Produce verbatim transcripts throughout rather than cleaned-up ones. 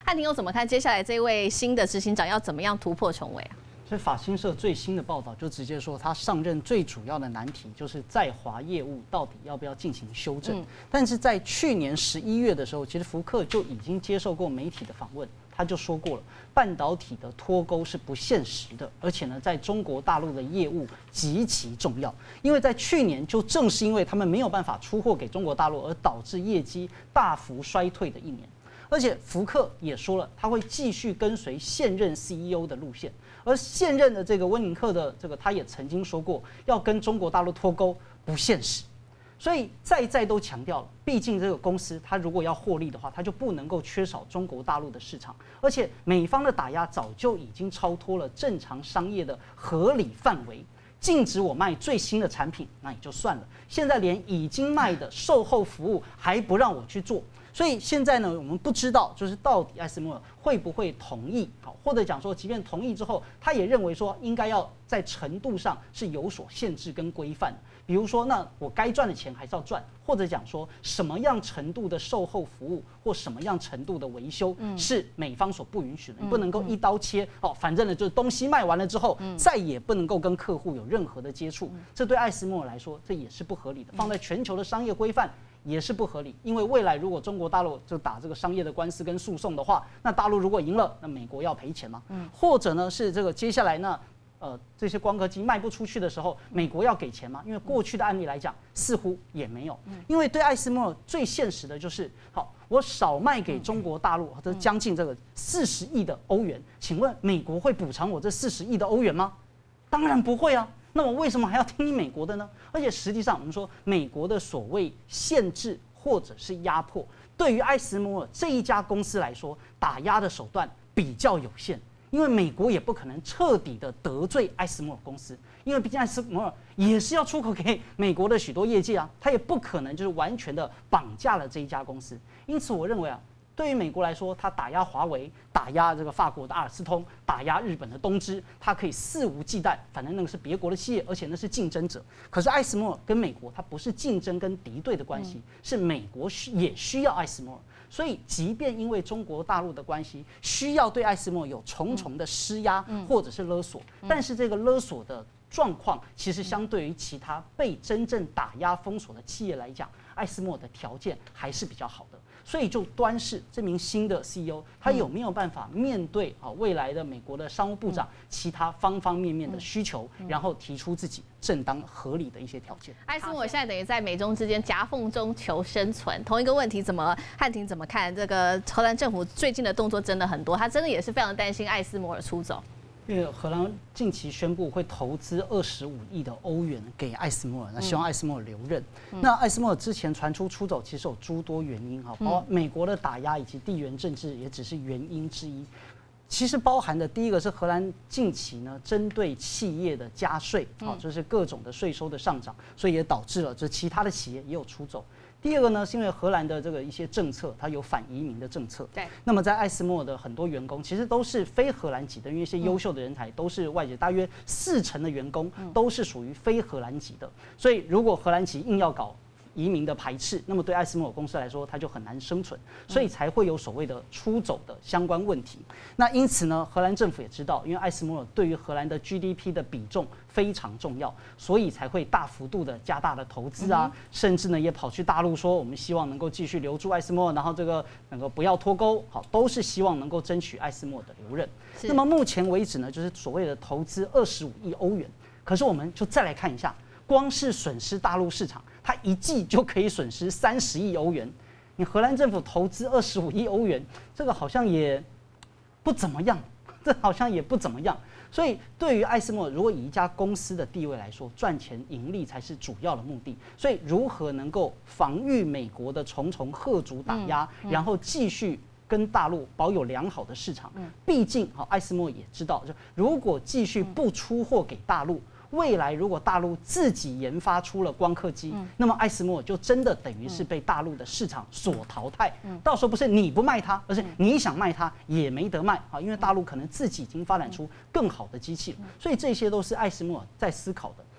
汉庭又怎么看接下来这位新的执行长要怎么样突破重围啊？ 所以法新社最新的报道就直接说，他上任最主要的难题就是在华业务到底要不要进行修正。嗯、但是在去年十一月的时候，其实福克就已经接受过媒体的访问，他就说过了，半导体的脱钩是不现实的，而且呢，在中国大陆的业务极其重要，因为在去年就正是因为他们没有办法出货给中国大陆，而导致业绩大幅衰退的一年。而且福克也说了，他会继续跟随现任 C E O 的路线。而现任的这个温宁克的这个，他也曾经说过，要跟中国大陆脱钩不现实，所以再再都强调了，毕竟这个公司它如果要获利的话，它就不能够缺少中国大陆的市场，而且美方的打压早就已经超脱了正常商业的合理范围。禁止我卖最新的产品，那也就算了，现在连已经卖的售后服务还不让我去做。所以现在呢，我们不知道就是到底艾斯摩尔会不会同意，好，或者讲说，即便同意之后，他也认为说应该要在程度上是有所限制跟规范的。比如说，那我该赚的钱还是要赚，或者讲说什么样程度的售后服务或什么样程度的维修是美方所不允许的，你不能够一刀切哦，反正呢就是东西卖完了之后，再也不能够跟客户有任何的接触，这对艾斯摩尔来说这也是不合理的，放在全球的商业规范也是不合理，因为未来如果中国大陆就打这个商业的官司跟诉讼的话，那大陆如果赢了，那美国要赔钱吗？或者呢是这个接下来呢？呃，这些光刻机卖不出去的时候，美国要给钱吗？因为过去的案例来讲，似乎也没有。因为对艾斯摩尔最现实的就是，好，我少卖给中国大陆，这将近这个四十亿的欧元，请问美国会补偿我这四十亿的欧元吗？当然不会啊。那我为什么还要听美国的呢？而且实际上，我们说美国的所谓限制或者是压迫，对于艾斯摩尔这一家公司来说，打压的手段比较有限。因为美国也不可能彻底的得罪艾斯摩尔公司，因为毕竟艾斯摩尔也是要出口给美国的许多业界啊，他也不可能就是完全的绑架了这一家公司。因此，我认为啊，对于美国来说，他打压华为，打压这个法国的阿尔斯通，打压日本的东芝，他可以肆无忌惮，反正那个是别国的企业，而且那是竞争者。可是艾斯摩尔跟美国，它不是竞争跟敌对的关系，是美国也需要艾斯摩尔。所以，即便因为中国大陆的关系，需要对艾斯摩尔有重重的施压或者是勒索，但是这个勒索的状况，其实相对于其他被真正打压封锁的企业来讲，艾斯摩尔的条件还是比较好的。所以就端视这名新的 C E O， 他有没有办法面对啊未来的美国的商务部长其他方方面面的需求，然后提出自己正当合理的一些条件。 艾斯摩尔现在等于在美中之间夹缝中求生存。同一个问题，怎么汉庭怎么看？这个荷兰政府最近的动作真的很多，他真的也是非常担心艾斯摩尔出走。 因为荷兰近期宣布会投资二十五亿的欧元给艾斯摩尔，那希望艾斯摩尔留任。嗯、那艾斯摩尔之前传出出走，其实有诸多原因哈，包括美国的打压以及地缘政治也只是原因之一。其实包含的第一个是荷兰近期呢针对企业的加税，啊，就是各种的税收的上涨，所以也导致了这其他的企业也有出走。第二个呢，是因为荷兰的这个一些政策，它有反移民的政策。 对。 那么在艾斯摩尔的很多员工，其实都是非荷兰籍的，因为一些优秀的人才都是外籍，大约四成的员工都是属于非荷兰籍的。所以如果荷兰籍硬要搞移民的排斥，那么对艾斯摩尔公司来说，它就很难生存，所以才会有所谓的出走的相关问题。那因此呢，荷兰政府也知道，因为艾斯摩尔对于荷兰的 G D P 的比重非常重要，所以才会大幅度的加大的投资啊，甚至呢也跑去大陆说，我们希望能够继续留住艾斯摩尔，然后这个能够不要脱钩，好，都是希望能够争取艾斯摩尔的留任。那么目前为止呢，就是所谓的投资二十五亿欧元，可是我们就再来看一下。光是损失大陆市场，它一季就可以损失三十亿欧元。你荷兰政府投资二十五亿欧元，这个好像也不怎么样，这好像也不怎么样。所以对于艾斯摩尔，如果以一家公司的地位来说，赚钱盈利才是主要的目的。所以如何能够防御美国的重重吓阻打压，嗯嗯、然后继续跟大陆保有良好的市场？毕竟，好，艾斯摩尔也知道，就如果继续不出货给大陆。未来如果大陆自己研发出了光刻机，嗯、那么艾斯摩尔就真的等于是被大陆的市场所淘汰。嗯、到时候不是你不卖它，而是你想卖它也没得卖啊，因为大陆可能自己已经发展出更好的机器了。所以这些都是艾斯摩尔在思考的。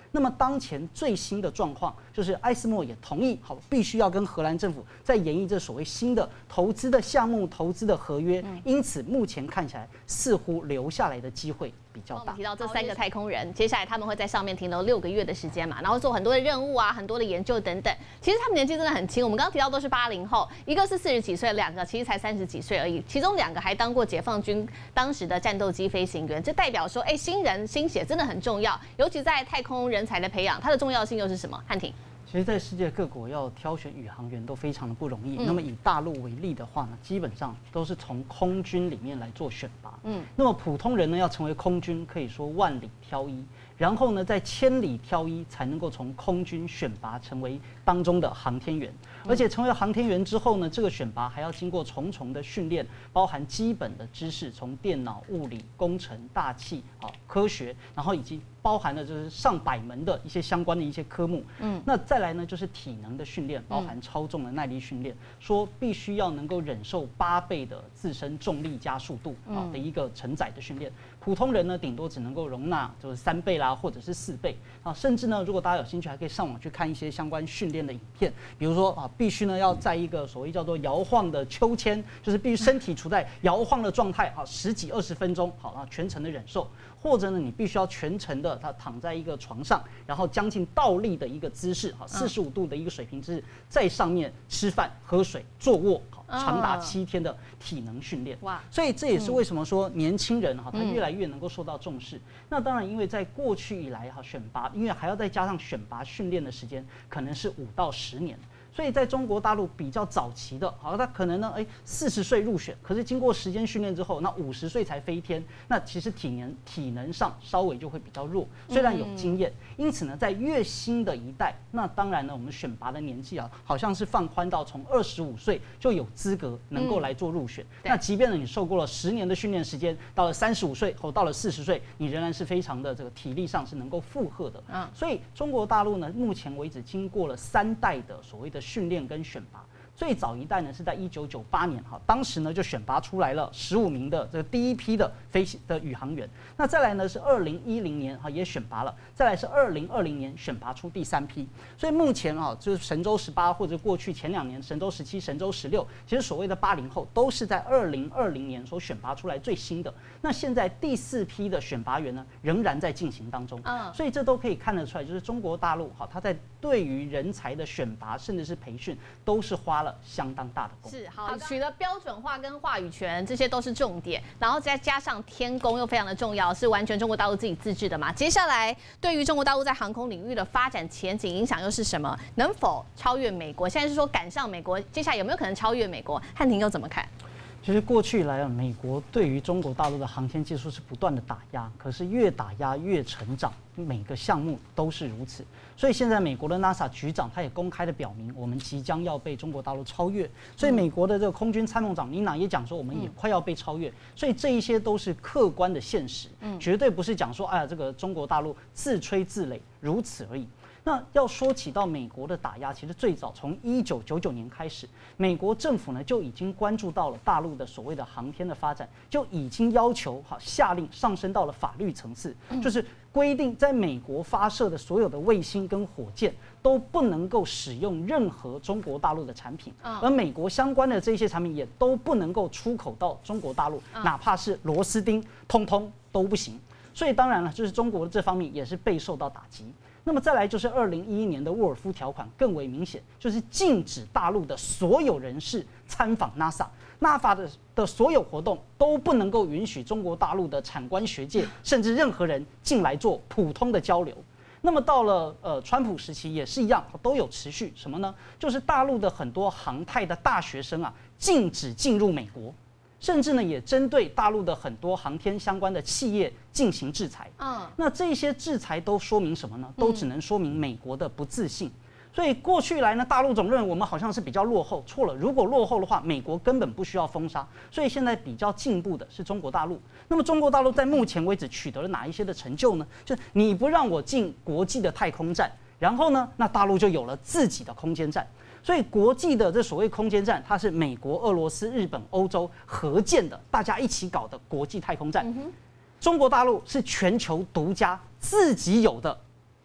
那么当前最新的状况就是艾斯莫也同意，好，必须要跟荷兰政府在研议这所谓新的投资的项目、投资的合约。因此，目前看起来似乎留下来的机会比较大。 我们提到这三个太空人，接下来他们会在上面停留六个月的时间嘛，然后做很多的任务啊，很多的研究等等。其实他们年纪真的很轻，我们刚刚提到都是八零后，一个是四十几岁，两个其实才三十几岁而已，其中两个还当过解放军当时的战斗机飞行员，这代表说，哎，新人新血真的很重要，尤其在太空人才的培养，它的重要性又是什么？汉庭。 其实，在世界各国要挑选宇航员都非常的不容易。嗯、那么以大陆为例的话呢，基本上都是从空军里面来做选拔。嗯，那么普通人呢，要成为空军，可以说万里挑一，然后呢，在千里挑一，才能够从空军选拔成为当中的航天员。而且成为航天员之后呢，这个选拔还要经过重重的训练，包含基本的知识，从电脑、物理、工程、大气啊、科学，然后以及包含了就是上百门的一些相关的一些科目。嗯，那再来呢，就是体能的训练，包含超重的耐力训练，说必须要能够忍受八倍的自身重力加速度啊的一个承载的训练。普通人呢，顶多只能够容纳就是三倍啦，或者是四倍啊，甚至呢，如果大家有兴趣，还可以上网去看一些相关训练的影片，比如说啊，必须呢要在一个所谓叫做摇晃的秋千，就是必须身体处在摇晃的状态啊，十几二十分钟，好啊，全程的忍受。或者呢，你必须要全程的他躺在一个床上，然后将近倒立的一个姿势，哈，四十五度的一个水平姿势，在上面吃饭、喝水、坐卧，好，长达七天的体能训练。哇！所以这也是为什么说年轻人哈，他越来越能够受到重视。那当然，因为在过去以来哈，选拔，因为还要再加上选拔训练的时间，可能是五到十年。所以在中国大陆比较早期的，好，他可能呢，哎，四十岁入选，可是经过时间训练之后，那五十岁才飞天，那其实体能体能上稍微就会比较弱，虽然有经验，因此呢，在越新的一代，那当然呢，我们选拔的年纪啊，好像是放宽到从二十五岁就有资格能够来做入选。那即便呢，你受过了十年的训练时间，到了三十五岁或到了四十岁，你仍然是非常的这个体力上是能够负荷的。嗯，所以中国大陆呢，目前为止经过了三代的所谓的训练跟选拔，最早一代呢是在一九九八年哈，当时呢就选拔出来了十五名的这个第一批的飞行的宇航员。那再来呢是二零一零年哈也选拔了，再来是二零二零年选拔出第三批。所以目前啊就是神舟十八或者过去前两年神舟十七、神舟十六，其实所谓的八零后都是在二零二零年所选拔出来最新的。那现在第四批的选拔员呢仍然在进行当中，嗯，所以这都可以看得出来，就是中国大陆哈它在对于人才的选拔甚至是培训都是花了相当大的功夫。 是好，取得标准化跟话语权，这些都是重点，然后再加上天宫又非常的重要，是完全中国大陆自己自制的嘛。接下来对于中国大陆在航空领域的发展前景影响又是什么？能否超越美国？现在是说赶上美国，接下来有没有可能超越美国？汉庭又怎么看？ 其实过去以来啊，美国对于中国大陆的航天技术是不断的打压，可是越打压越成长，每个项目都是如此。所以现在美国的 NASA 局长他也公开的表明，我们即将要被中国大陆超越。所以美国的这个空军参谋长米纳也讲说，我们也快要被超越。所以这一些都是客观的现实，绝对不是讲说，哎呀，这个中国大陆自吹自擂如此而已。那要说起到美国的打压，其实最早从一九九九年开始，美国政府呢就已经关注到了大陆的所谓的航天的发展，就已经要求哈下令上升到了法律层次，就是规定在美国发射的所有的卫星跟火箭都不能够使用任何中国大陆的产品，而美国相关的这些产品也都不能够出口到中国大陆，哪怕是螺丝钉，通通都不行。所以当然了，就是中国的这方面也是备受到打击。那么再来就是二零一一年的沃尔夫条款更为明显，就是禁止大陆的所有人士参访 NASA，NASA 的的所有活动都不能够允许中国大陆的产官学界甚至任何人进来做普通的交流。那么到了呃川普时期也是一样，都有持续什么呢？就是大陆的很多航太的大学生啊，禁止进入美国。甚至呢，也针对大陆的很多航天相关的企业进行制裁。嗯，那这些制裁都说明什么呢？都只能说明美国的不自信。所以过去来呢，大陆总认为我们好像是比较落后，错了。如果落后的话，美国根本不需要封杀。所以现在比较进步的是中国大陆。那么中国大陆在目前为止取得了哪一些的成就呢？就是你不让我进国际的太空站，然后呢，那大陆就有了自己的空间站。所以国际的这所谓空间站，它是美国、俄罗斯、日本、欧洲合建的，大家一起搞的国际太空站。嗯、中国大陆是全球独家自己有的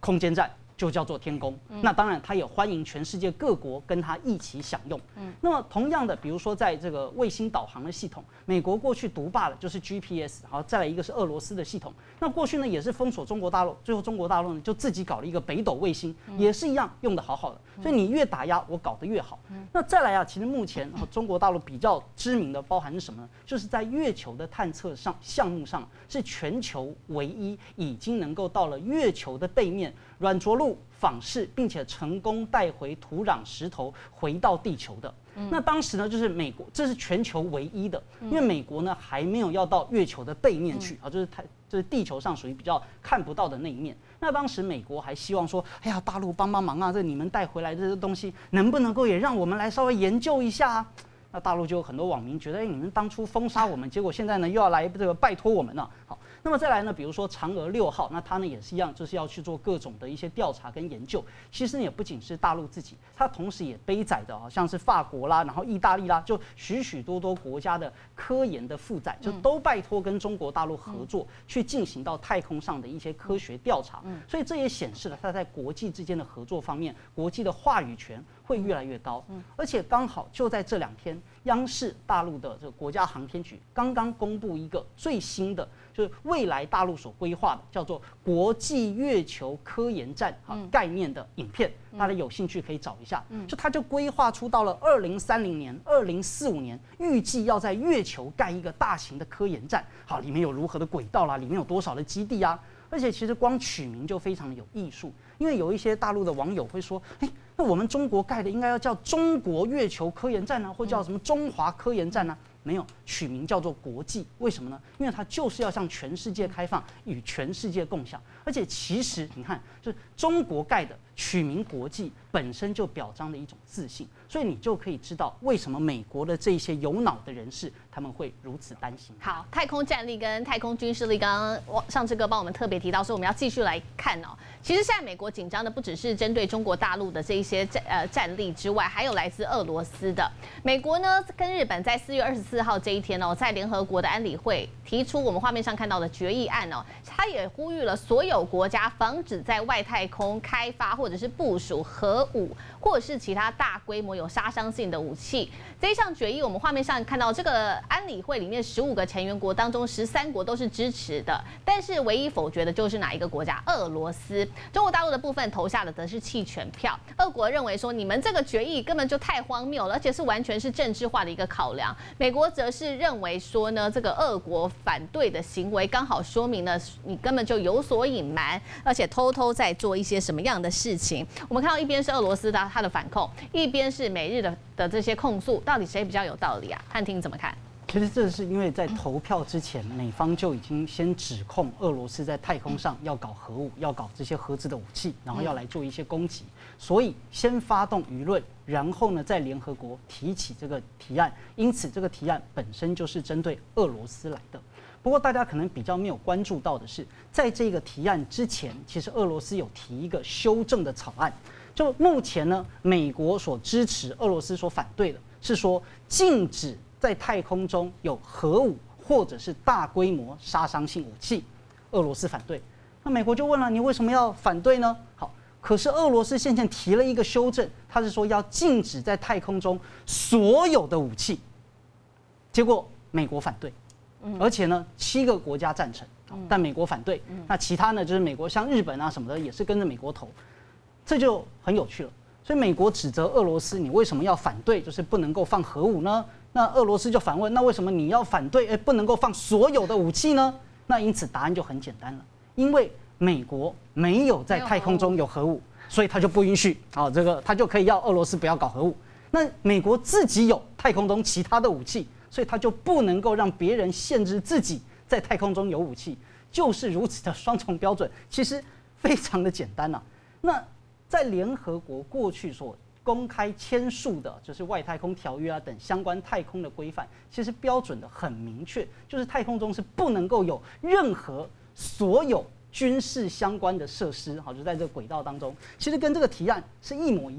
空间站就叫做天宫。嗯、那当然，它也欢迎全世界各国跟它一起享用。嗯、那么同样的，比如说在这个卫星导航的系统，美国过去独霸的就是 G P S， 好，再来一个是俄罗斯的系统。那过去呢也是封锁中国大陆，最后中国大陆呢就自己搞了一个北斗卫星，嗯、也是一样用的好好的。所以你越打压，我搞得越好。嗯、那再来啊，其实目前中国大陆比较知名的包含是什么呢？就是在月球的探测上项目上，是全球唯一已经能够到了月球的背面软着陆访视，并且成功带回土壤石头回到地球的。嗯、那当时呢，就是美国，这是全球唯一的，因为美国呢还没有要到月球的背面去啊，就是太就是地球上属于比较看不到的那一面。那当时美国还希望说，哎呀，大陆帮帮忙啊，这你们带回来的这些东西，能不能够也让我们来稍微研究一下啊？那大陆就有很多网民觉得，哎，你们当初封杀我们，结果现在呢又要来这个拜托我们了。好，那么再来呢，比如说嫦娥六号，那它呢也是一样，就是要去做各种的一些调查跟研究。其实也不仅是大陆自己，它同时也背载的，好像是法国啦，然后意大利啦，就许许多多国家的科研的负载，就都拜托跟中国大陆合作，去进行到太空上的一些科学调查。所以这也显示了它在国际之间的合作方面，国际的话语权会越来越高。而且刚好就在这两天，央视大陆的这个国家航天局刚刚公布一个最新的，就是未来大陆所规划的叫做国际月球科研站啊概念的影片，大家有兴趣可以找一下。就它就规划出到了二零三零年、二零四五年，预计要在月球盖一个大型的科研站。好，里面有如何的轨道啦，里面有多少的基地啊？而且其实光取名就非常的有艺术，因为有一些大陆的网友会说，哎，那我们中国盖的应该要叫中国月球科研站啊，或叫什么中华科研站啊？没有，取名叫做国际，为什么呢？因为它就是要向全世界开放，与全世界共享。而且其实你看，就是中国盖的，取名国际本身就表彰了一种自信，所以你就可以知道为什么美国的这些有脑的人士他们会如此担心。 好，太空战力跟太空军事力，刚刚上志哥帮我们特别提到，所以我们要继续来看哦。其实现在美国紧张的不只是针对中国大陆的这一些战呃战力之外，还有来自俄罗斯的。美国呢跟日本在四月二十四号这一天哦，在联合国的安理会提出我们画面上看到的决议案哦，它也呼吁了所有国家防止在外太空开发或者是部署核武或者是其他大规模有杀伤性的武器。这一项决议，我们画面上看到这个安理会里面十五个成员国当中，十三国都是支持的，但是唯一否决的就是哪一个国家？俄罗斯。中国大陆的部分投下的则是弃权票。俄国认为说，你们这个决议根本就太荒谬了，而且是完全是政治化的一个考量。美国则是认为说呢，这个俄国反对的行为刚好说明了你根本就有所隐瞒，而且偷偷在做一些什么样的事情。我们看到一边是俄罗斯的他的反控，一边是美日的的这些控诉，到底谁比较有道理啊？汉庭怎么看？ 其实这是因为在投票之前，美方就已经先指控俄罗斯在太空上要搞核武，要搞这些核子的武器，然后要来做一些攻击，所以先发动舆论，然后呢在联合国提起这个提案，因此这个提案本身就是针对俄罗斯来的。不过大家可能比较没有关注到的是，在这个提案之前，其实俄罗斯有提一个修正的草案。就目前呢，美国所支持，俄罗斯所反对的是说禁止在太空中有核武或者是大规模杀伤性武器，俄罗斯反对。那美国就问了，你为什么要反对呢？好，可是俄罗斯现在提了一个修正，他是说要禁止在太空中所有的武器，结果美国反对。而且呢，七个国家赞成，但美国反对。那其他呢，就是美国像日本啊什么的，也是跟着美国投，这就很有趣了。所以美国指责俄罗斯，你为什么要反对，就是不能够放核武呢？那俄罗斯就反问，那为什么你要反对，哎，不能够放所有的武器呢？那因此答案就很简单了，因为美国没有在太空中有核武，所以他就不允许啊，这个他就可以要俄罗斯不要搞核武。那美国自己有太空中其他的武器。所以他就不能够让别人限制自己在太空中有武器，就是如此的双重标准，其实非常的简单呐、啊。那在联合国过去所公开签署的，就是外太空条约啊等相关太空的规范，其实标准的很明确，就是太空中是不能够有任何所有军事相关的设施，好，就在这个轨道当中，其实跟这个提案是一模一样。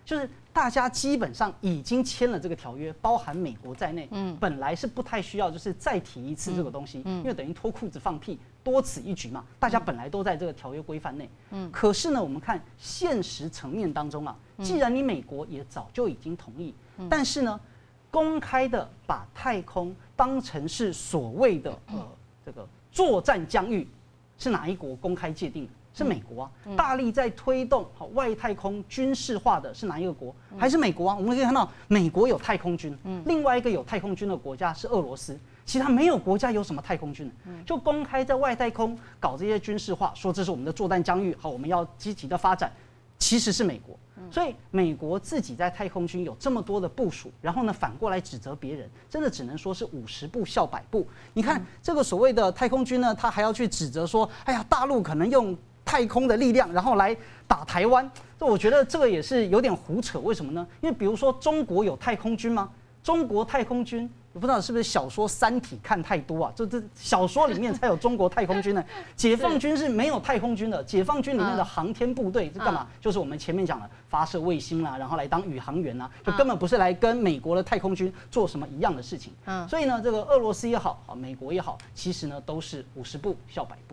就是大家基本上已经签了这个条约，包含美国在内，嗯，本来是不太需要就是再提一次这个东西，嗯，因为等于脱裤子放屁，多此一举嘛，大家本来都在这个条约规范内，嗯，可是呢，我们看现实层面当中啊，既然你美国也早就已经同意，但是呢，公开的把太空当成是所谓的呃这个作战疆域，是哪一国公开界定的？是美国啊，大力在推动好外太空军事化的是哪一个国？还是美国啊？我们可以看到，美国有太空军，另外一个有太空军的国家是俄罗斯，其他没有国家有什么太空军，就公开在外太空搞这些军事化，说这是我们的作战疆域，好，我们要积极的发展，其实是美国。所以美国自己在太空军有这么多的部署，然后呢反过来指责别人，真的只能说是五十步笑百步。你看这个所谓的太空军呢，他还要去指责说，哎呀，大陆可能用太空的力量，然后来打台湾，这我觉得这个也是有点胡扯。为什么呢？因为比如说中国有太空军吗？中国太空军，我不知道是不是小说《三体》看太多啊？这这小说里面才有中国太空军呢。解放军是没有太空军的，解放军里面的航天部队是干嘛？就是我们前面讲的发射卫星啦，然后来当宇航员啊，就根本不是来跟美国的太空军做什么一样的事情。所以呢，这个俄罗斯也好，美国也好，其实呢都是五十步笑百步。